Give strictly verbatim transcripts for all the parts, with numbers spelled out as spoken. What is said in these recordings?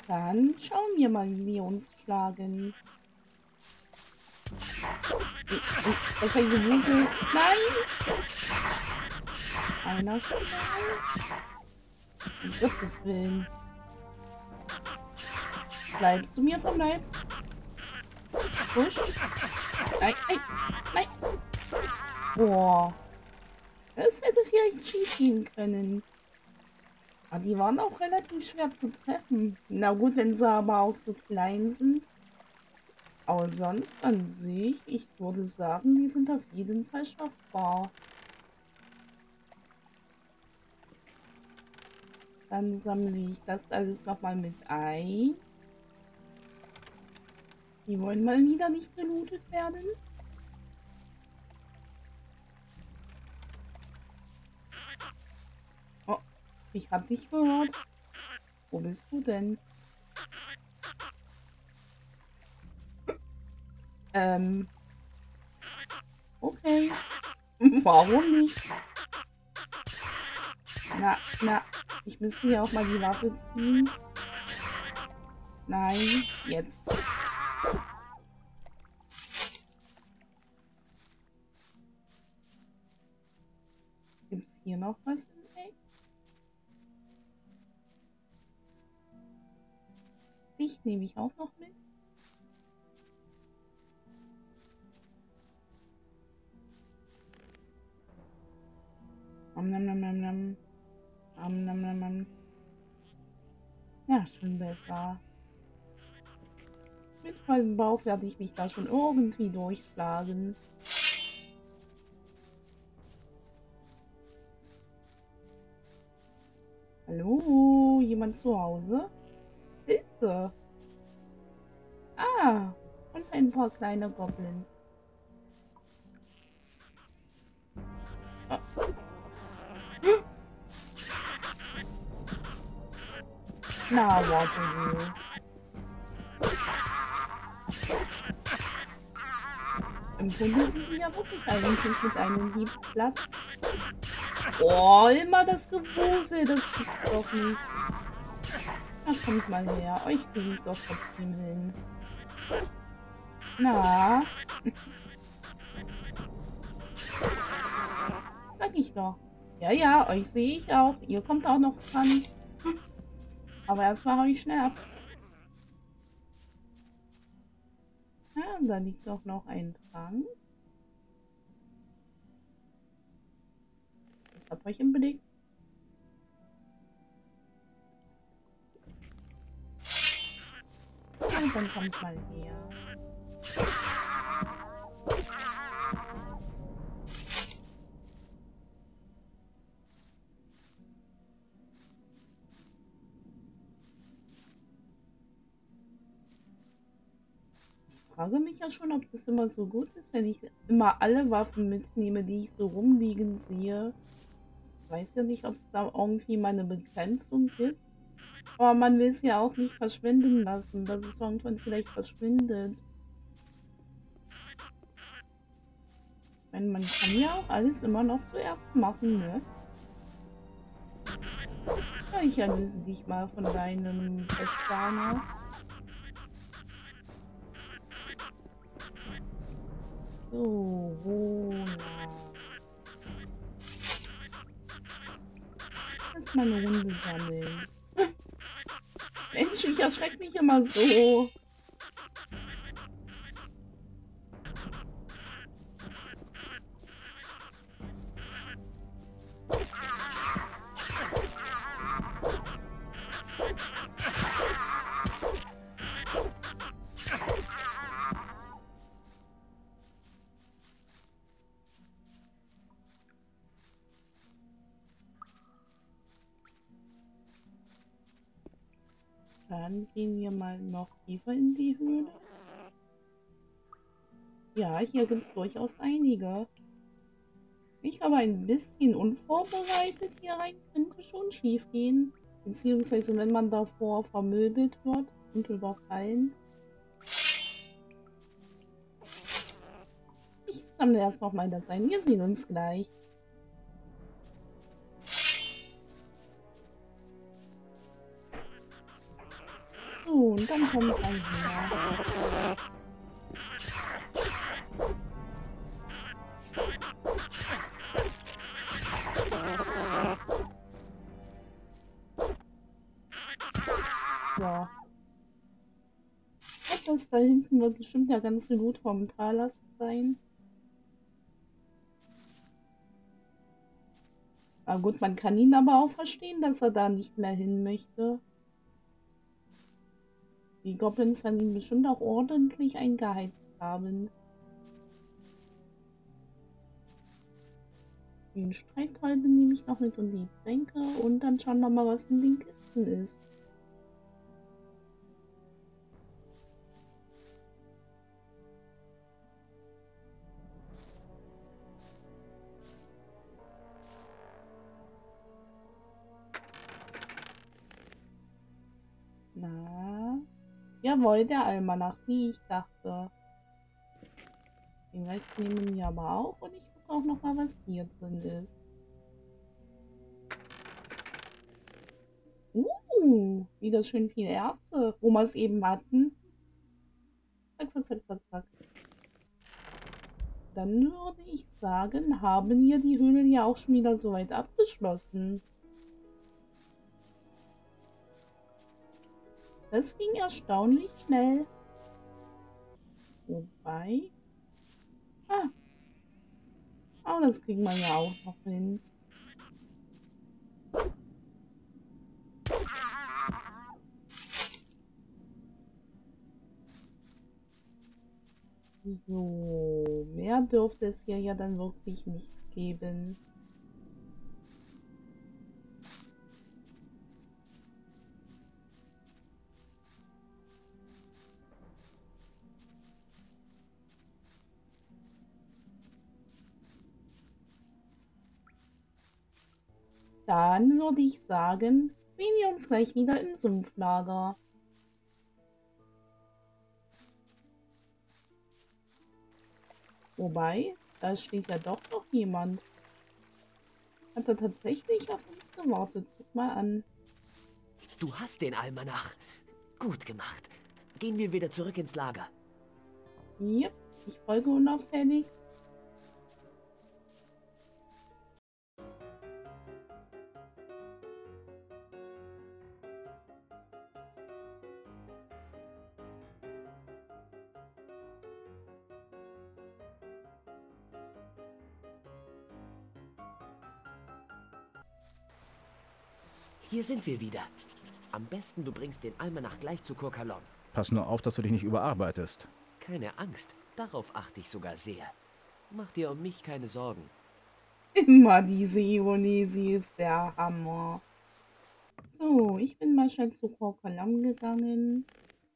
Dann schauen wir mal, wie wir uns schlagen. Das ist ein Gewusel. Nein! Einer schon mal. Um Gottes Willen. Bleibst du mir vom Leib? Push. Nein, nein, nein. Boah. Das hätte vielleicht schief gehen können. Aber die waren auch relativ schwer zu treffen. Na gut, wenn sie aber auch so klein sind. Aber sonst an sich, ich würde sagen, die sind auf jeden Fall schaffbar. Dann sammle ich das alles nochmal mit ein. Die wollen mal wieder nicht gelootet werden. Oh, ich hab dich gehört. Wo bist du denn? Ähm. Okay. Warum nicht? Na, na, ich müsste ja auch mal die Waffe ziehen. Nein, jetzt. Gibt's hier noch was im Eck? Dich nehme ich auch noch mit. Am nam nam nam nam. Am nam nam nam. Ja, schon besser. Mit vollem Bauch werde ich mich da schon irgendwie durchschlagen. Hallo, jemand zu Hause? Bitte. Ah, und ein paar kleine Goblins. Oh. Na, warte du. Im Grunde sind die ja wirklich eigentlich mit einem Hieb platt. Oh, immer das Gewusel, das gibt's doch nicht. Na, kommt mal her, euch kriege ich doch trotzdem hin. Na? Sag ich doch. Ja, ja, euch sehe ich auch. Ihr kommt auch noch dran. Aber erstmal hau ich schnell ab. Ja, da liegt doch noch ein Trank. Ich hab euch im Blick. Und dann kommt mal her. Ich frage mich ja schon, ob das immer so gut ist, wenn ich immer alle Waffen mitnehme, die ich so rumliegen sehe. Ich weiß ja nicht, ob es da irgendwie mal eine Begrenzung gibt. Aber man will es ja auch nicht verschwinden lassen, dass es irgendwann vielleicht verschwindet. Ich meine, man kann ja auch alles immer noch zuerst machen, ne? Ja, ich erlöse dich mal von deinem Festplaner. So, Rona. Lass mal eine Runde sammeln. Mensch, ich erschrecke mich immer so. Dann gehen wir mal noch tiefer in die Höhle. Ja, hier gibt es durchaus einige. Ich aber ein bisschen unvorbereitet hier rein, könnte schon schief gehen. Beziehungsweise wenn man davor vermöbelt wird und überfallen. Ich sammle erst noch mal das ein. Wir sehen uns gleich. Und dann kommt ein Hänger. So. Das da hinten wird bestimmt der ganze Loot vom Talas sein. Na gut, man kann ihn aber auch verstehen, dass er da nicht mehr hin möchte. Die Goblins werden ihn bestimmt auch ordentlich eingeheizt haben. Den Streitkolben nehme ich noch mit und die Tränke und dann schauen wir mal, was in den Kisten ist. Na, jawohl, der Almanach, wie ich dachte. Den Rest nehmen wir aber auch und ich gucke auch noch mal, was hier drin ist. Uh, wieder schön viele Erze, wo wir es eben hatten. Zack, zack, zack, zack, zack. Dann würde ich sagen, haben wir die Höhle ja auch schon wieder soweit abgeschlossen. Das ging erstaunlich schnell. Wobei... Ah. Aber das kriegen wir ja auch noch hin. So, mehr dürfte es hier ja dann wirklich nicht geben. Dann würde ich sagen, sehen wir uns gleich wieder im Sumpflager. Wobei, da steht ja doch noch jemand. Hat er tatsächlich auf uns gewartet? Guck mal an. Du hast den Almanach. Gut gemacht. Gehen wir wieder zurück ins Lager. Yep, ich folge unauffällig. Hier sind wir wieder. Am besten, du bringst den Almanach gleich zu Kurkalon. Pass nur auf, dass du dich nicht überarbeitest. Keine Angst, darauf achte ich sogar sehr. Mach dir um mich keine Sorgen. Immer diese Ironie, sie ist der Hammer. So, ich bin mal schnell zu Kurkalon gegangen.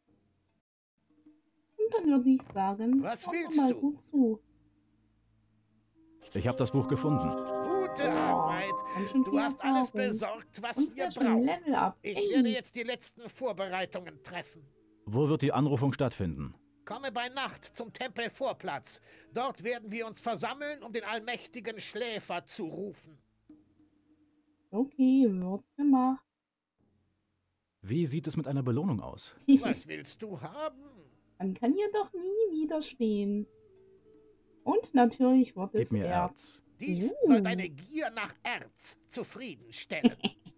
Und dann würde ich sagen, was schau willst mal du? gut zu. Ich habe das Buch gefunden. Gute Oh, Arbeit. ganz schön Du viel hast alles Erfahrung. besorgt, was Und wir sehr schön brauchen. Level up. Ich Ey. werde jetzt die letzten Vorbereitungen treffen. Wo wird die Anrufung stattfinden? Komme bei Nacht zum Tempelvorplatz. Dort werden wir uns versammeln, um den allmächtigen Schläfer zu rufen. Okay, wird gemacht. Wie sieht es mit einer Belohnung aus? Was willst du haben? Man kann hier doch nie widerstehen. Und natürlich wird es Gib mir Erz. Erz. Dies Uh. soll deine Gier nach Erz zufriedenstellen.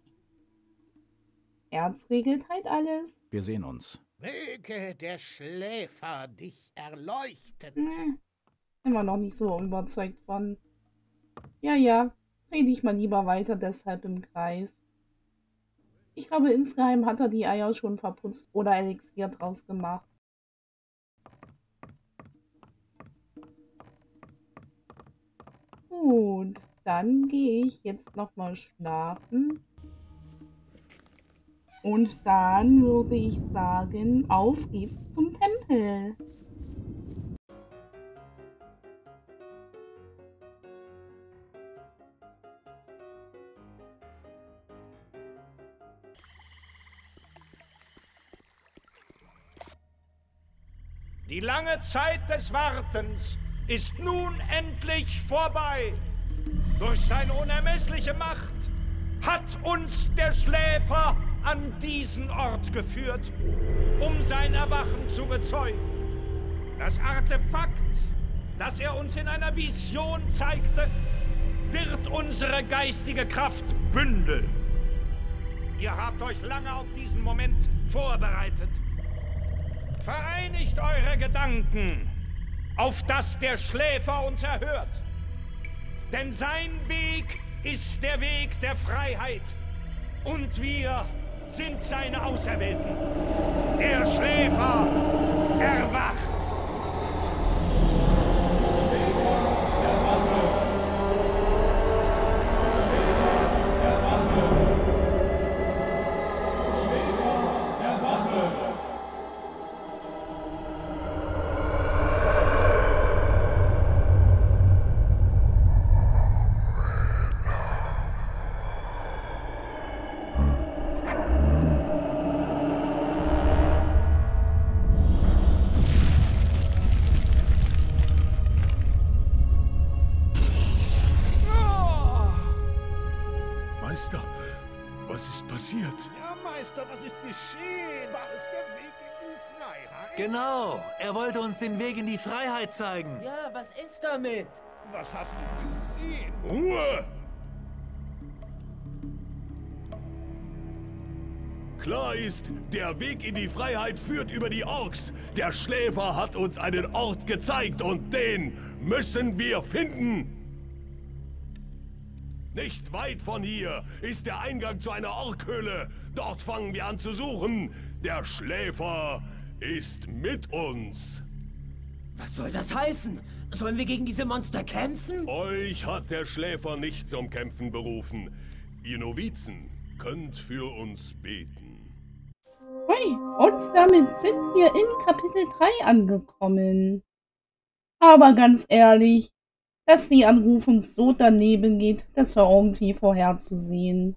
Erz regelt halt alles. Wir sehen uns. Möge der Schläfer dich erleuchten. Nee, immer noch nicht so überzeugt von. Ja, ja, rede ich mal lieber weiter deshalb im Kreis. Ich glaube, insgeheim hat er die Eier schon verputzt oder Elixier draus gemacht. Gut, dann gehe ich jetzt nochmal schlafen. Und dann würde ich sagen, auf geht's zum Tempel. Die lange Zeit des Wartens ist nun endlich vorbei. Durch seine unermessliche Macht hat uns der Schläfer an diesen Ort geführt. um sein Erwachen zu bezeugen. Das Artefakt, das er uns in einer Vision zeigte, wird unsere geistige Kraft bündeln. Ihr habt euch lange auf diesen Moment vorbereitet. Vereinigt eure Gedanken, auf dass der Schläfer uns erhört. Denn sein Weg ist der Weg der Freiheit. Und wir sind seine Auserwählten. Der Schläfer erwacht. Meister, was ist passiert? Ja, Meister, was ist geschehen? War es der Weg in die Freiheit? Genau, er wollte uns den Weg in die Freiheit zeigen. Ja, was ist damit? Was hast du gesehen? Ruhe! Klar ist, der Weg in die Freiheit führt über die Orks. Der Schläfer hat uns einen Ort gezeigt und den müssen wir finden. Nicht weit von hier ist der Eingang zu einer Orkhöhle. Dort fangen wir an zu suchen. Der Schläfer ist mit uns. Was soll das heißen? Sollen wir gegen diese Monster kämpfen? Euch hat der Schläfer nicht zum Kämpfen berufen. Ihr Novizen könnt für uns beten. Hui, und damit sind wir in Kapitel drei angekommen. Aber ganz ehrlich, dass die Anrufung so daneben geht, das war irgendwie vorherzusehen.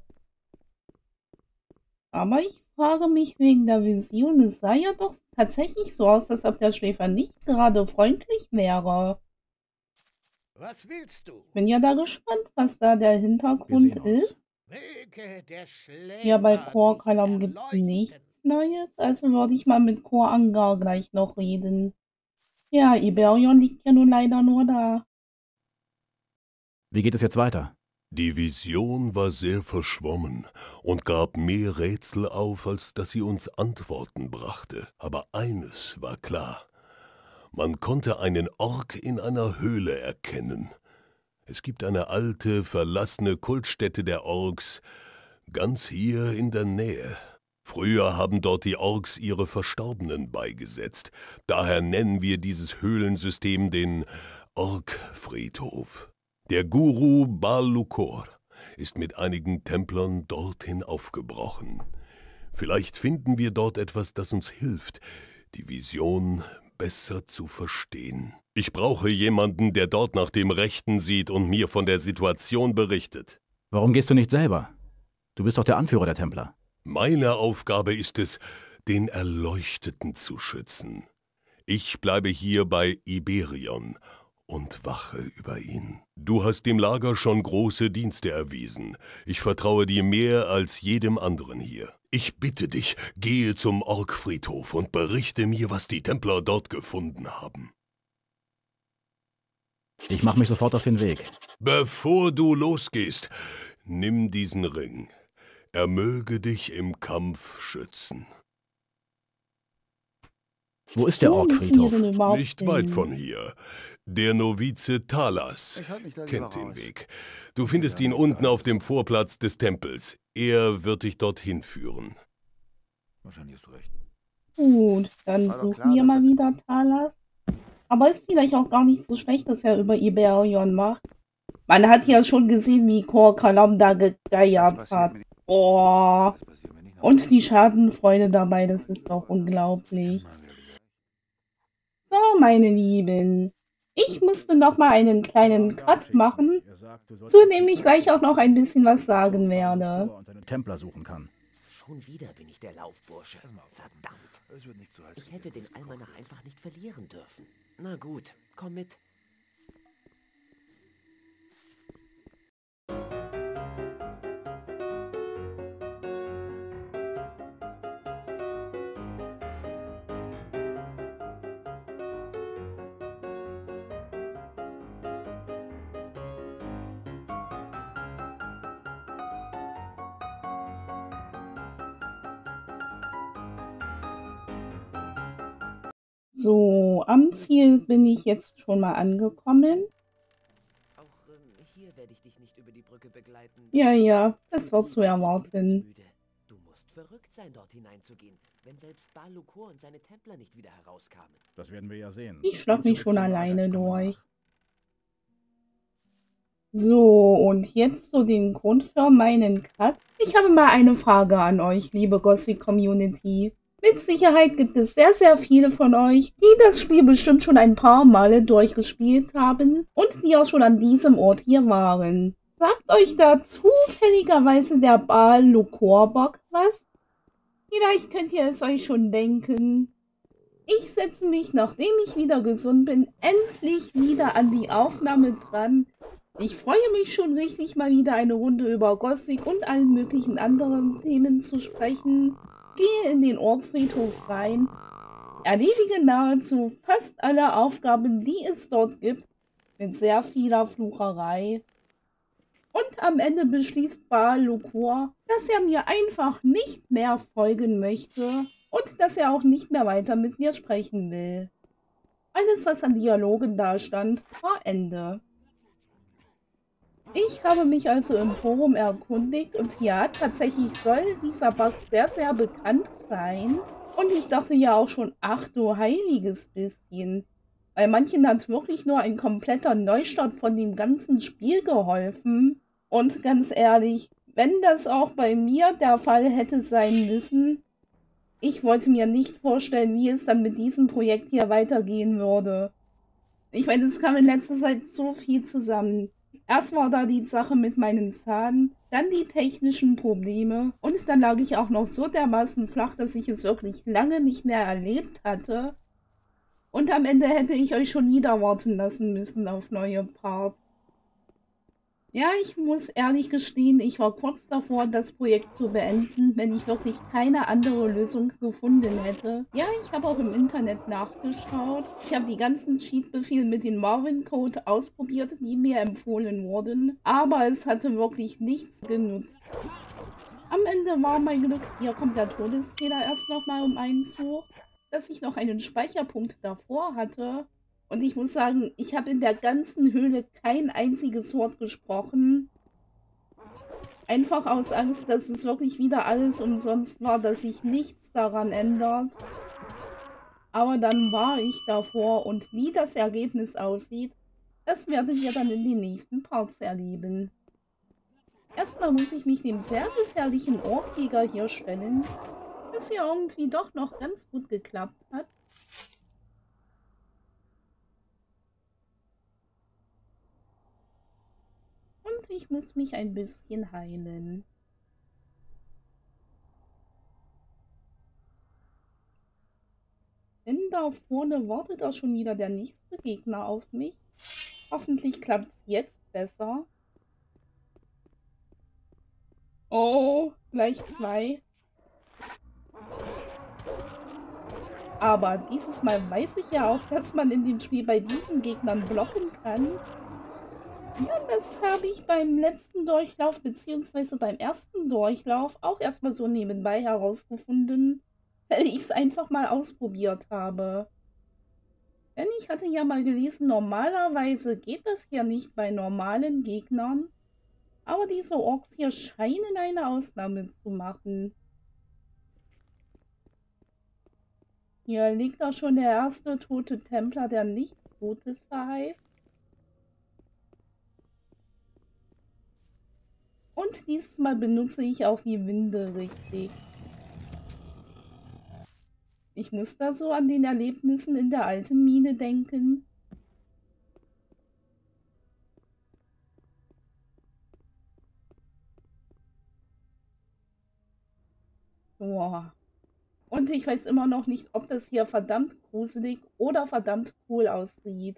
Aber ich frage mich wegen der Vision, es sah ja doch tatsächlich so aus, als ob der Schläfer nicht gerade freundlich wäre. Was willst du? Bin ja da gespannt, was da der Hintergrund Wir sehen uns. ist. Möge der Schläfer Ja, bei dich Kor Kalam gibt es erleuchten. nichts Neues, also würde ich mal mit Kor Angar gleich noch reden. Ja, Iberion liegt ja nun leider nur da. Wie geht es jetzt weiter? Die Vision war sehr verschwommen und gab mehr Rätsel auf, als dass sie uns Antworten brachte. Aber eines war klar. Man konnte einen Ork in einer Höhle erkennen. Es gibt eine alte, verlassene Kultstätte der Orks, ganz hier in der Nähe. Früher haben dort die Orks ihre Verstorbenen beigesetzt. Daher nennen wir dieses Höhlensystem den Orkfriedhof. Der Guru Bal-Lukor ist mit einigen Templern dorthin aufgebrochen. Vielleicht finden wir dort etwas, das uns hilft, die Vision besser zu verstehen. Ich brauche jemanden, der dort nach dem Rechten sieht und mir von der Situation berichtet. Warum gehst du nicht selber? Du bist doch der Anführer der Templer. Meine Aufgabe ist es, den Erleuchteten zu schützen. Ich bleibe hier bei Iberion und wache über ihn. Du hast dem Lager schon große Dienste erwiesen. Ich vertraue dir mehr als jedem anderen hier. Ich bitte dich, gehe zum Orkfriedhof und berichte mir, was die Templer dort gefunden haben. Ich mache mich sofort auf den Weg. Bevor du losgehst, nimm diesen Ring. Er möge dich im Kampf schützen. Wo ist der Wo müssen wir Orkfriedhof? denn überhaupt Nicht weit hin? von hier. Der Novize Talas Ich halt mich gleich kennt lieber den raus. Weg. Du findest ihn unten auf dem Vorplatz des Tempels. Er wird dich dorthin führen. Wahrscheinlich hast du recht. Gut, dann War doch suchen klar, wir dass mal das- wieder Talas. Aber ist vielleicht auch gar nicht so schlecht, dass er über Iberion macht. Man hat ja schon gesehen, wie Kor Kalam da gegeiert passiert hat. mir nicht- Boah. das passiert mir nicht Und die Schadenfreude dabei, das ist doch unglaublich. Immer wieder. So, meine Lieben. Ich musste noch mal einen kleinen Cut machen, zu dem ich gleich auch noch ein bisschen was sagen werde. Und seine Templer suchen kann. Schon wieder bin ich der Laufbursche. Verdammt. Es wird nicht so heiß. Ich hätte den Almanach einfach nicht verlieren dürfen. Na gut, komm mit. So, am Ziel bin ich jetzt schon mal angekommen. Auch ähm, hier werde ich dich nicht über die Brücke begleiten. Ja, ja, das war zu erwarten. Du musst verrückt sein, dort hineinzugehen, wenn selbst Baal Lukor und seine Templer nicht wieder herauskamen. Das werden wir ja sehen. Ich schlag Geh mich zurück schon zum Lager, alleine ich komme durch. nach. So, und jetzt so den Grund für meinen Cut. Ich habe mal eine Frage an euch, liebe Gothic-Community. Mit Sicherheit gibt es sehr, sehr viele von euch, die das Spiel bestimmt schon ein paar Male durchgespielt haben und die auch schon an diesem Ort hier waren. Sagt euch da zufälligerweise der Baal Lukor Bock was? Vielleicht könnt ihr es euch schon denken. Ich setze mich, nachdem ich wieder gesund bin, endlich wieder an die Aufnahme dran. Ich freue mich schon richtig, mal wieder eine Runde über Gothic und allen möglichen anderen Themen zu sprechen. Gehe in den Orkfriedhof rein, erledige nahezu fast alle Aufgaben, die es dort gibt, mit sehr vieler Flucherei. Und am Ende beschließt Baal Lukor, dass er mir einfach nicht mehr folgen möchte und dass er auch nicht mehr weiter mit mir sprechen will. Alles, was an Dialogen da stand, war Ende. Ich habe mich also im Forum erkundigt und ja, tatsächlich soll dieser Bug sehr, sehr bekannt sein. Und ich dachte ja auch schon, ach du heiliges bisschen. Weil manchen hat wirklich nur ein kompletter Neustart von dem ganzen Spiel geholfen. Und ganz ehrlich, wenn das auch bei mir der Fall hätte sein müssen, ich wollte mir nicht vorstellen, wie es dann mit diesem Projekt hier weitergehen würde. Ich meine, es kam in letzter Zeit so viel zusammen. Erst war da die Sache mit meinen Zahn, dann die technischen Probleme und dann lag ich auch noch so dermaßen flach, dass ich es wirklich lange nicht mehr erlebt hatte. Und am Ende hätte ich euch schon wieder warten lassen müssen auf neue Parts. Ja, ich muss ehrlich gestehen, ich war kurz davor, das Projekt zu beenden, wenn ich wirklich keine andere Lösung gefunden hätte. Ja, ich habe auch im Internet nachgeschaut. Ich habe die ganzen Cheat-Befehle mit dem Marvin-Code ausprobiert, die mir empfohlen wurden. Aber es hatte wirklich nichts genutzt. Am Ende war mein Glück, hier kommt der Todeszähler erst nochmal um einen zu, dass ich noch einen Speicherpunkt davor hatte. Und ich muss sagen, ich habe in der ganzen Höhle kein einziges Wort gesprochen. Einfach aus Angst, dass es wirklich wieder alles umsonst war, dass sich nichts daran ändert. Aber dann war ich davor und wie das Ergebnis aussieht, das werdet ihr dann in den nächsten Parts erleben. Erstmal muss ich mich dem sehr gefährlichen Orkjäger hier stellen, was ja irgendwie doch noch ganz gut geklappt hat. Und ich muss mich ein bisschen heilen. Denn da vorne wartet auch schon wieder der nächste Gegner auf mich. Hoffentlich klappt es jetzt besser. Oh, gleich zwei. Aber dieses Mal weiß ich ja auch, dass man in dem Spiel bei diesen Gegnern blocken kann. Ja, das habe ich beim letzten Durchlauf beziehungsweise beim ersten Durchlauf auch erstmal so nebenbei herausgefunden, weil ich es einfach mal ausprobiert habe. Denn ich hatte ja mal gelesen, normalerweise geht das ja nicht bei normalen Gegnern, aber diese Orks hier scheinen eine Ausnahme zu machen. Hier liegt auch schon der erste tote Templer, der nichts Gutes verheißt. Und dieses Mal benutze ich auch die Winde richtig. Ich muss da so an den Erlebnissen in der alten Mine denken. Boah. Und ich weiß immer noch nicht, ob das hier verdammt gruselig oder verdammt cool aussieht.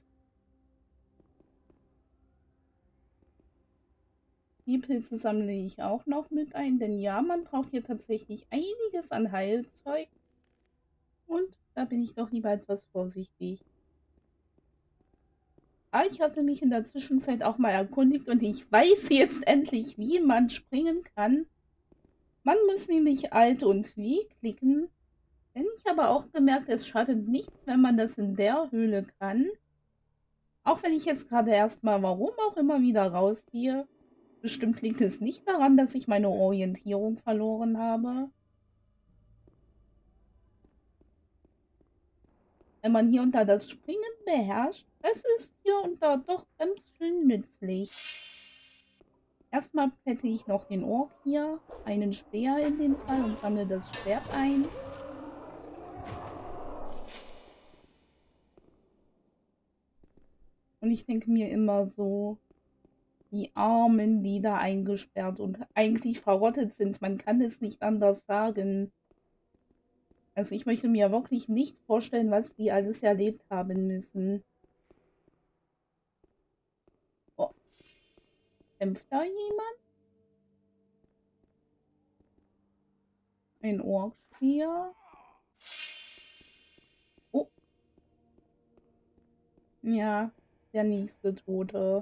Die Pilze sammle ich auch noch mit ein, denn ja, man braucht hier tatsächlich einiges an Heilzeug. Und da bin ich doch lieber etwas vorsichtig. Aber ich hatte mich in der Zwischenzeit auch mal erkundigt und ich weiß jetzt endlich, wie man springen kann. Man muss nämlich Alt und W klicken, Wenn ich aber auch gemerkt, es schadet nichts, wenn man das in der Höhle kann. Auch wenn ich jetzt gerade erstmal, warum auch immer, wieder rausgehe. Bestimmt liegt es nicht daran, dass ich meine Orientierung verloren habe. Wenn man hier unter das Springen beherrscht, das ist hier unter doch ganz schön nützlich. Erstmal plätte ich noch den Ork hier, einen Speer in dem Fall, und sammle das Schwert ein. Und ich denke mir immer so, die Armen, die da eingesperrt und eigentlich verrottet sind, man kann es nicht anders sagen. Also ich möchte mir wirklich nicht vorstellen, was die alles erlebt haben müssen. Oh. Kämpft da jemand? Ein Orkstier? Oh. Ja, der nächste Tote.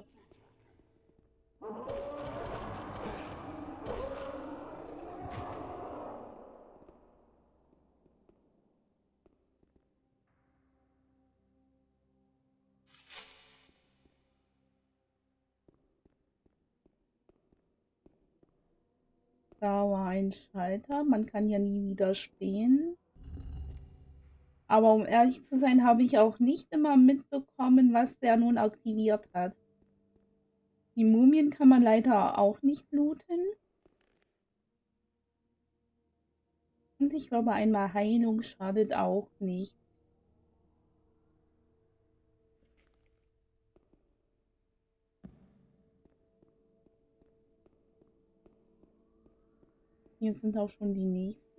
Da war ein Schalter, man kann ja nie widerstehen. Aber um ehrlich zu sein, habe ich auch nicht immer mitbekommen, was der nun aktiviert hat. Die Mumien kann man leider auch nicht looten. Und ich glaube, einmal Heilung schadet auch nichts. Hier sind auch schon die nächsten.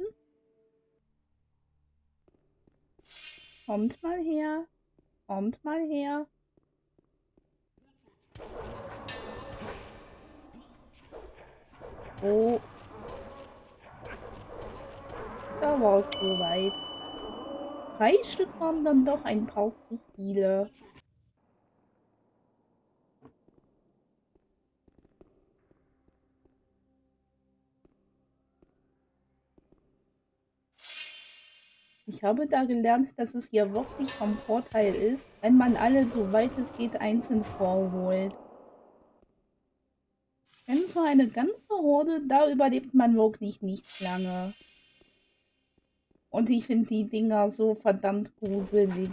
Kommt mal her. Kommt mal her. Oh. Da war es soweit. Drei Stück waren dann doch ein paar zu viele. Ich habe da gelernt, dass es hier wirklich vom Vorteil ist, wenn man alle, soweit es geht, einzeln vorholt. Denn so eine ganze Horde, da überlebt man wirklich nicht lange. Und ich finde die Dinger so verdammt gruselig.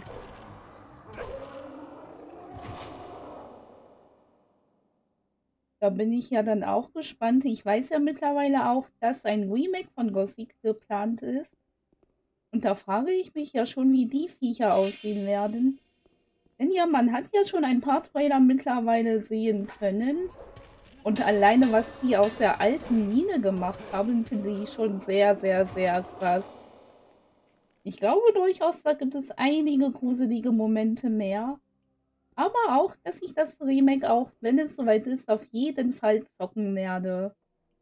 Da bin ich ja dann auch gespannt. Ich weiß ja mittlerweile auch, dass ein Remake von Gothic geplant ist. Und da frage ich mich ja schon, wie die Viecher aussehen werden. Denn ja, man hat ja schon ein paar Trailer mittlerweile sehen können. Und alleine, was die aus der alten Mine gemacht haben, finde ich schon sehr, sehr, sehr krass. Ich glaube durchaus, da gibt es einige gruselige Momente mehr. Aber auch, dass ich das Remake, auch wenn es soweit ist, auf jeden Fall zocken werde.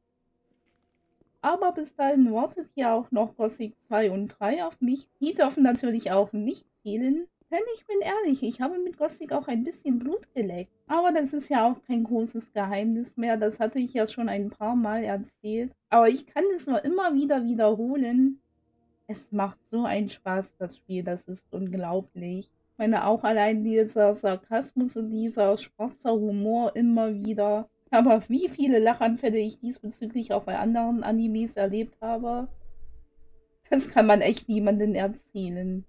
Aber bis dahin wartet ja auch noch Gothic zwei und drei auf mich. Die dürfen natürlich auch nicht fehlen. Denn ich bin ehrlich, ich habe mit Gothic auch ein bisschen Blut geleckt. Aber das ist ja auch kein großes Geheimnis mehr. Das hatte ich ja schon ein paar Mal erzählt. Aber ich kann es nur immer wieder wiederholen. Es macht so einen Spaß, das Spiel. Das ist unglaublich. Ich meine, auch allein dieser Sarkasmus und dieser schwarzer Humor immer wieder. Aber wie viele Lachanfälle ich diesbezüglich auch bei anderen Animes erlebt habe, das kann man echt niemandem erzählen.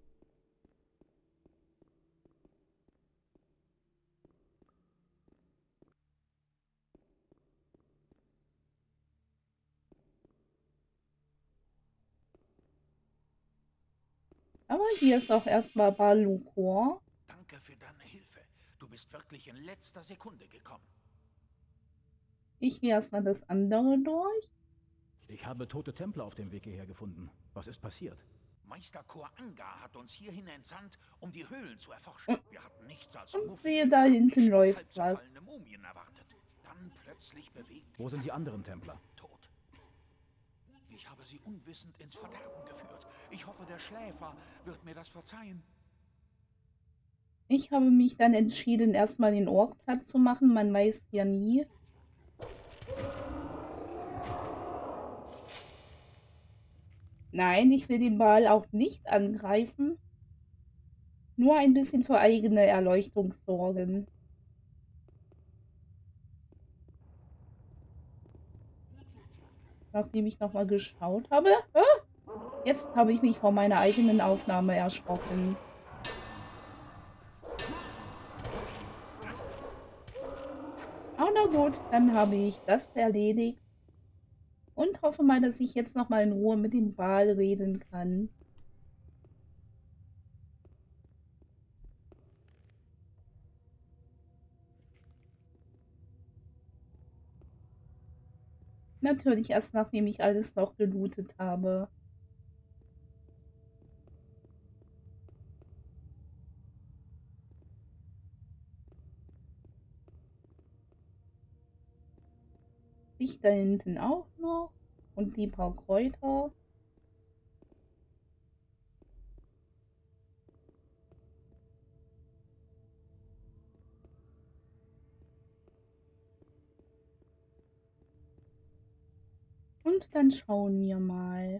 Aber hier ist auch erstmal Balukor. Danke für deine Hilfe. Du bist wirklich in letzter Sekunde gekommen. Ich gehe erstmal das andere durch. Ich habe tote Templer auf dem Weg hierher gefunden. Was ist passiert? Meister Koanga hat uns hierhin entsandt, um die Höhlen zu erforschen. Wir hatten nichts als Und muffige, sehe, da hinten läuft was. halbzerfallene Mumien erwartet. Dann plötzlich bewegt Wo sind die anderen Templer? tot. Ich habe sie unwissend ins Verderben geführt. Ich hoffe, der Schläfer wird mir das verzeihen. Ich habe mich dann entschieden, erstmal den Ork platt zu machen. Man weiß ja nie. Nein, ich will den Wal auch nicht angreifen. Nur ein bisschen für eigene Erleuchtung sorgen. Nachdem ich nochmal geschaut habe. Ah, jetzt habe ich mich vor meiner eigenen Aufnahme erschrocken. Oh, na gut, dann habe ich das erledigt. Und hoffe mal, dass ich jetzt nochmal in Ruhe mit dem Wal reden kann. Natürlich erst nachdem ich alles noch gelootet habe. Ich da hinten auch noch. Und die paar Kräuter. Und dann schauen wir mal.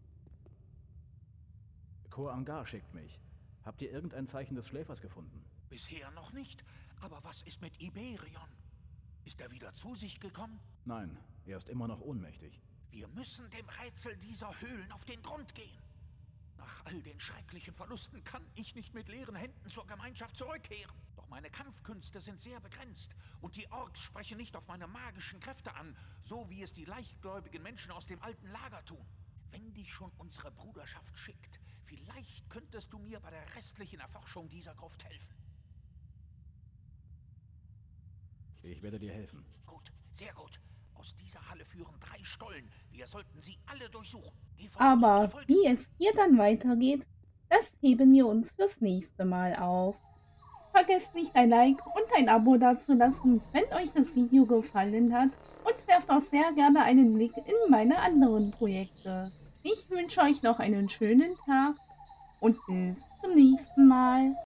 Koangar schickt mich. Habt ihr irgendein Zeichen des Schläfers gefunden? Bisher noch nicht. Aber was ist mit Iberion? Ist er wieder zu sich gekommen? Nein, er ist immer noch ohnmächtig. Wir müssen dem Rätsel dieser Höhlen auf den Grund gehen. Nach all den schrecklichen Verlusten kann ich nicht mit leeren Händen zur Gemeinschaft zurückkehren. Doch meine Kampfkünste sind sehr begrenzt und die Orks sprechen nicht auf meine magischen Kräfte an, so wie es die leichtgläubigen Menschen aus dem alten Lager tun. Wenn dich schon unsere Bruderschaft schickt, vielleicht könntest du mir bei der restlichen Erforschung dieser Gruft helfen. Ich werde dir helfen. Gut, sehr gut. Aus dieser Halle führen drei Stollen. Wir sollten sie alle durchsuchen. Geh voraus, Aber ich folge wie dir. es hier dann weitergeht, das heben wir uns fürs nächste Mal auf. Vergesst nicht ein Like und ein Abo dazulassen, wenn euch das Video gefallen hat, und werft auch sehr gerne einen Blick in meine anderen Projekte. Ich wünsche euch noch einen schönen Tag und bis zum nächsten Mal.